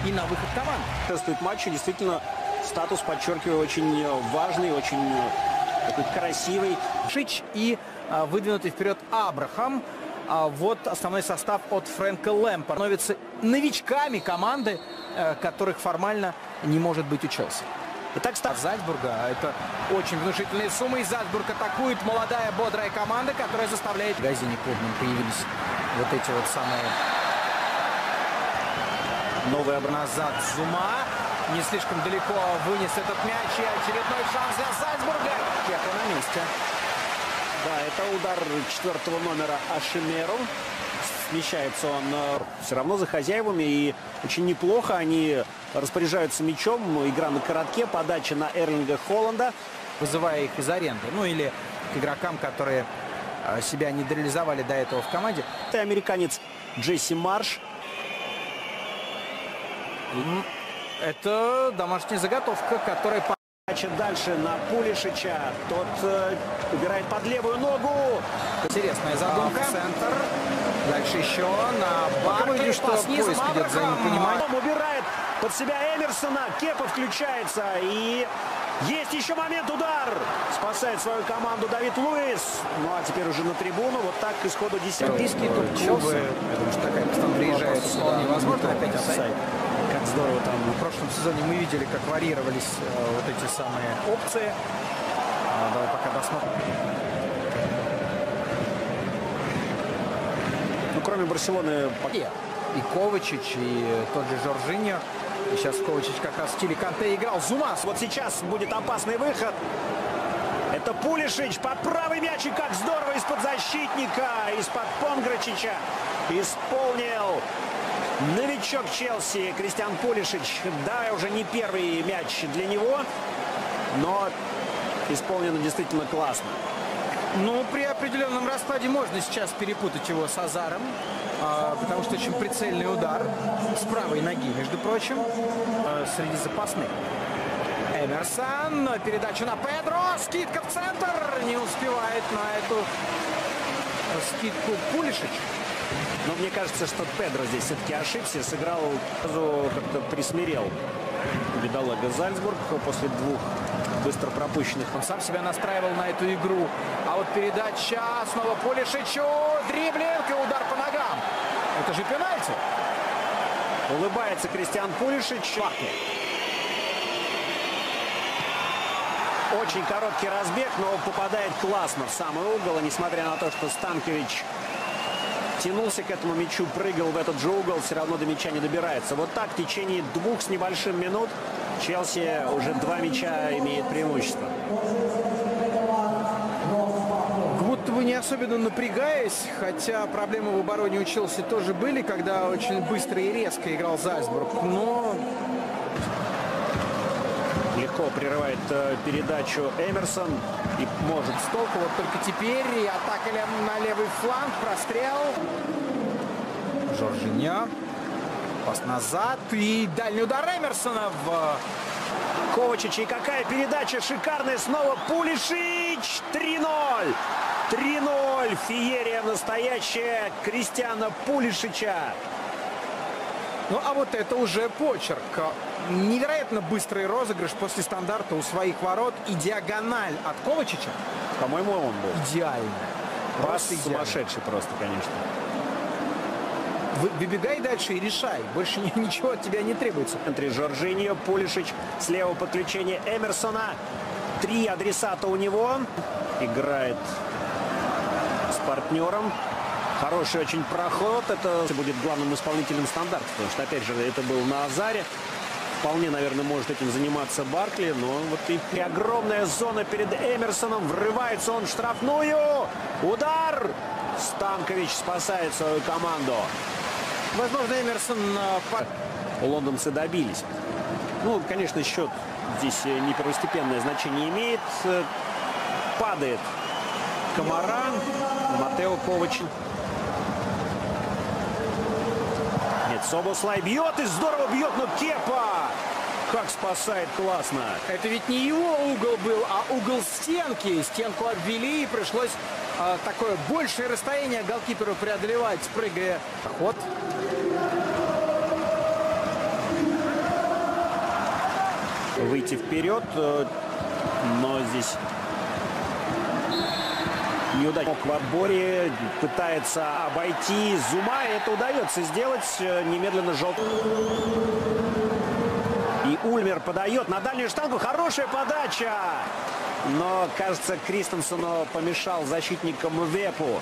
и на выход команды. Участвует в матче, действительно, статус, подчеркиваю, очень важный, очень такой красивый. Шич и выдвинутый вперед Абрахам. Вот основной состав от Фрэнка Лэмпарда. Становятся новичками команды, которых формально не может быть у Челси. Итак, старт Зальцбурга. Это очень внушительные суммы. И Зальцбург атакует молодая, бодрая команда, которая заставляет... В магазине клубном появились вот эти вот самые... Новый назад Зума. Не слишком далеко вынес этот мяч. И очередной шанс для Зальцбурга. Кепа на месте. Да, это удар 4-го номера Ашемеру. Смещается он все равно за хозяевами. И очень неплохо они распоряжаются мячом. Игра на коротке. Подача на Эрлинга Холланда. Вызывая их из аренды. Ну или к игрокам, которые себя не реализовали до этого в команде. Это американец Джесси Марш. Это домашняя заготовка, которая... Дальше на Пулишича. Тот убирает под левую ногу. Интересная задумка. Центр. Дальше еще на Баркли, что поиск идет за ним, понимаете. Убирает под себя Эмерсона. Кепа включается. И есть еще момент. Удар. Спасает свою команду Давид Луис. Ну а теперь уже на трибуну. Вот так к исходу 10-го. Олимпийские клубы. Я думаю, что такая постановка приезжает вполне возможно. Опять офсайд. Как здорово там. В прошлом сезоне мы видели, как варьировались вот эти самые опции. Давай пока досмотрим. Ну, кроме Барселоны... И Ковачич, и тот же Жоржиньо. И сейчас Ковачич как раз в стиле Канте играл. Зумас. Вот сейчас будет опасный выход. Это Пулишич под правый мяч. И как здорово из-под защитника, из-под Понграчича исполнил новичок Челси Кристиан Пулишич. Да, уже не первый мяч для него, но исполнено действительно классно. Ну, при определенном раскладе можно сейчас перепутать его с Азаром, потому что очень прицельный удар с правой ноги, между прочим, среди запасных. Эмерсон, передача на Педро, скидка в центр, не успевает на эту скидку Пулишич. Но мне кажется, что Педро здесь все-таки ошибся, сыграл, как-то присмирел бедолага Зальцбург после двух быстро пропущенных. Он сам себя настраивал на эту игру. А вот передача снова Пулишичу, дриблинг и удар по ногам. Это же пенальти. Улыбается Кристиан Пулишич. Очень короткий разбег, но попадает классно в самый угол. И несмотря на то, что Станкович тянулся к этому мячу, прыгал в этот же угол, все равно до мяча не добирается. Вот так в течение 2 с небольшим минут Челси уже 2 мяча имеет преимущество. Будто бы не особенно напрягаясь, хотя проблемы в обороне у Челси тоже были, когда очень быстро и резко играл Зальцбург. Но легко прерывает передачу Эмерсон и может с толку. Вот только теперь атака на левый фланг, прострел. Жоржиньо. Пас назад и дальний удар Эмерсона в Ковачич. И какая передача шикарная. Снова Пулишич. 3-0. 3-0. Феерия настоящая Кристиана Пулишича. Ну, а вот это уже почерк. Невероятно быстрый розыгрыш после стандарта у своих ворот. И диагональ от Ковачича. По-моему, он был. Идеально. Пас сумасшедший просто, конечно. Выбегай дальше и решай. Больше ничего от тебя не требуется. Entre Жоржиньо, Пулишич, слева подключение Эмерсона. 3 адресата у него. Играет с партнером. Хороший очень проход. Это будет главным исполнителем стандарта. Потому что, опять же, это был на Азаре. Вполне, наверное, может этим заниматься Баркли. Но вот и огромная зона перед Эмерсоном. Врывается он в штрафную. Удар! Станкович спасает свою команду. Возможно, Эмерсон... Лондонцы добились. Ну, конечно, счет здесь не первостепенное значение имеет. Падает Камара. Матео Ковач. Нет, Собослай бьет и здорово бьет, но Кепа как спасает классно. Это ведь не его угол был, а угол стенки. Стенку обвели и пришлось такое большее расстояние голкиперу преодолевать, прыгая. Ход. выйти вперед, но здесь неудачно в отборе, пытается обойти Зума, и это удается сделать, немедленно желтый. И Ульмер подает на дальнюю штангу, хорошая подача, но, кажется, Кристенсену помешал защитникам Вепу.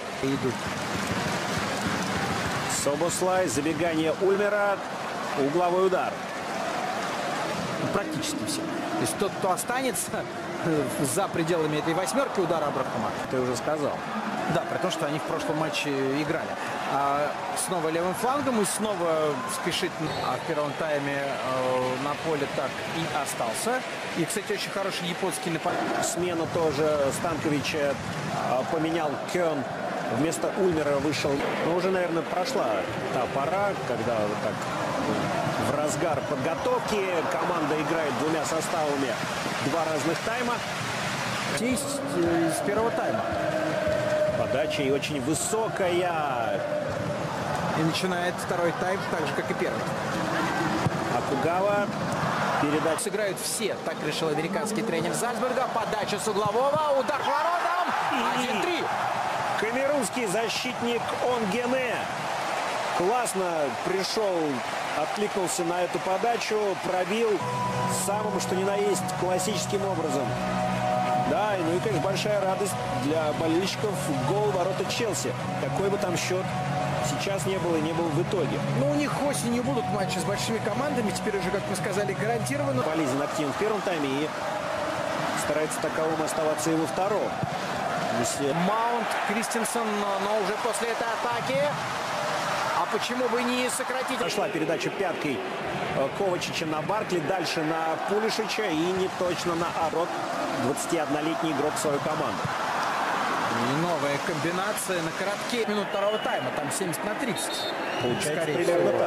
Собослай, забегание Ульмера, угловой удар. Практически все. То есть тот, кто останется за пределами этой восьмерки удара Абрахама. Ты уже сказал. Да, при том, что они в прошлом матче играли. Снова левым флангом и снова спешит. В первом тайме на поле так и остался. И, кстати, очень хороший японский нападение. Смену тоже Станковича поменял Кён. Вместо Ульмера вышел. Но уже, наверное, прошла та пора, когда вот так в разгар подготовки команда играет двумя составами. Два разных тайма. Есть из первого тайма. Подача и очень высокая. И начинает второй тайм так же, как и первый. Акугава. Передача. Сыграют все. Так решил американский тренер Зальцбурга. Подача с углового. Удар по воротам. 1-3. Камерунский защитник Онгене классно пришел, откликнулся на эту подачу, пробил самым, что ни на есть, классическим образом. Да, ну и, конечно, большая радость для болельщиков. Гол ворота Челси. Какой бы там счет сейчас не было и не был в итоге. Ну, у них осенью будут матчи с большими командами. Теперь уже, как мы сказали, гарантированно. Полезен активен в первом тайме и старается таковым оставаться и во втором. Маунт, Кристенсен, но уже после этой атаки. А почему бы не сократить? Пошла передача пяткой Ковачича на Баркли, дальше на Пулишича и не точно на Арот. 21-летний игрок в свою команду. И новая комбинация на коротке минут второго тайма. Там 70-30. Получается примерно так.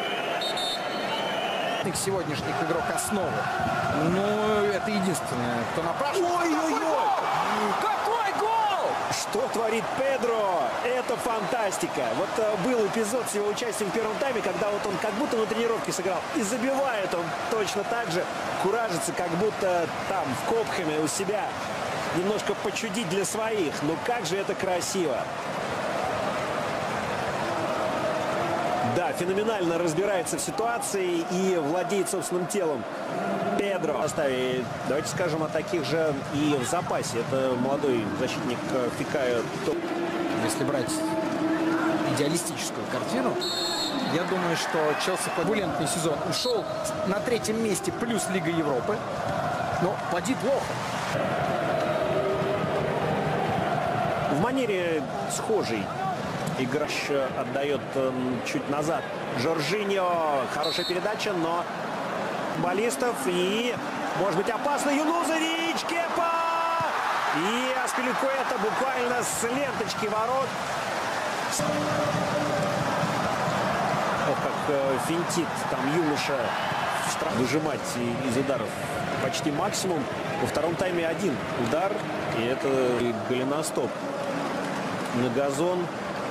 Сегодняшних игрок основы. Ну, это единственное, кто напрашивается. Ой-ой-ой! Какой гол! Что творит Педро? Это фантастика. Вот был эпизод с его участием в первом тайме, когда вот он как будто на тренировке сыграл. И забивает он точно так же. Куражится, как будто там, в Копхэме у себя. Немножко почудить для своих. Ну как же это красиво. Да, феноменально разбирается в ситуации и владеет собственным телом. Педро. Давайте скажем о таких же и в запасе. Это молодой защитник Фикао. Если брать идеалистическую картину, я думаю, что Челси турбулентный сезон ушел на третьем месте плюс Лига Европы. Но поди плохо. В манере схожей. Играч отдает чуть назад. Жоржиньо. Хорошая передача, но футболистов. И, может быть, опасно. Юнузович. Кепа! И Аспиликуэта буквально с ленточки ворот. Вот как финтит там юноша выжимать из ударов почти максимум. Во втором тайме один удар. И это голеностоп. На газон.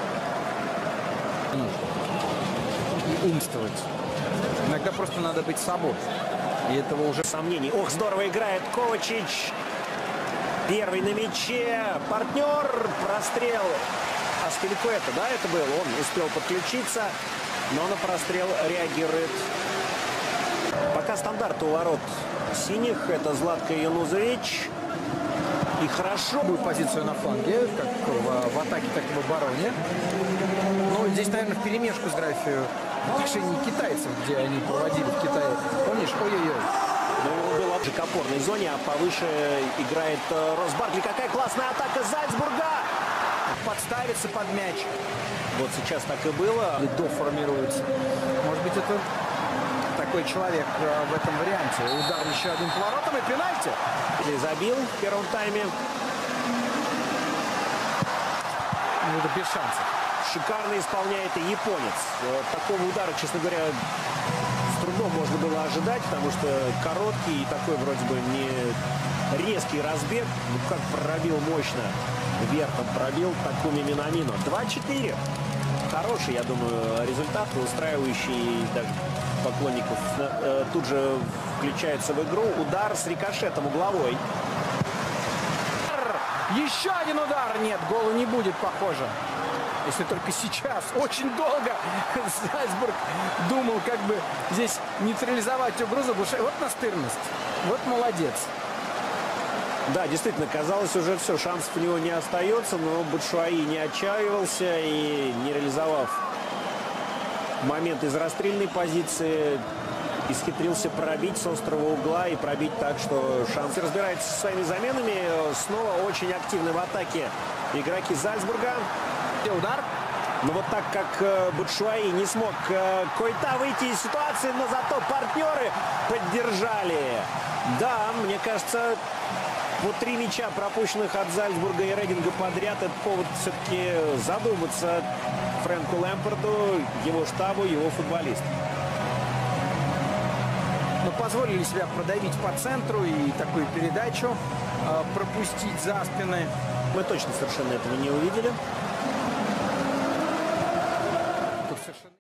И умствовать. Иногда просто надо быть собой. И этого уже сомнений. Ох, здорово играет Ковачич. Первый на мяче. Партнер. Прострел. Аспиликуэта, да, это был? Он успел подключиться, но на прострел реагирует. Пока стандарт у ворот синих. Это Златко Юнузович. И хорошо. Позицию на фланге, как в атаке, так и в обороне. Но здесь, наверное, в перемешку с графией в отношении китайцев, где они проводили в Китае. Помнишь? Ой-ой-ой. Ну, был же к опорной зоне, а повыше играет Росс Баркли. Какая классная атака Зальцбурга! Подставится под мяч. Вот сейчас так и было. И доформируется. Может быть, это такой человек в этом варианте. Удар еще одним поворотом и пенальти. И забил в первом тайме. Ну, это без шансов. Шикарно исполняет и японец. Такого удара, честно говоря, с трудом можно было ожидать, потому что короткий и такой вроде бы не резкий разбег. Ну как пробил мощно. Вверхом пробил Такуми Минамино. 2-4. Хороший, я думаю, результат, устраивающий даже поклонников тут же включается в игру. Удар с рикошетом угловой. Еще один удар. Нет, гола не будет, похоже. Если только сейчас. Очень долго Зальцбург думал, как бы здесь нейтрализовать угрозу. Вот настырность. Вот молодец. Да, действительно, казалось, уже все, шансов у него не остается, но Батшуаи не отчаивался и, не реализовав момент из расстрельной позиции, исхитрился пробить с острого угла и пробить так, что шанс. Разбирается со своими заменами. Снова очень активны в атаке игроки Зальцбурга. Удар. Но вот так как Батшуаи не смог Койта выйти из ситуации, но зато партнеры поддержали. Да, мне кажется, вот 3 мяча, пропущенных от Зальцбурга и Рейдинга подряд, это повод все-таки задуматься Фрэнку Лэмпарду, его штабу, его футболистам. Но позволили себя продавить по центру и такую передачу пропустить за спины. Мы точно совершенно этого не увидели.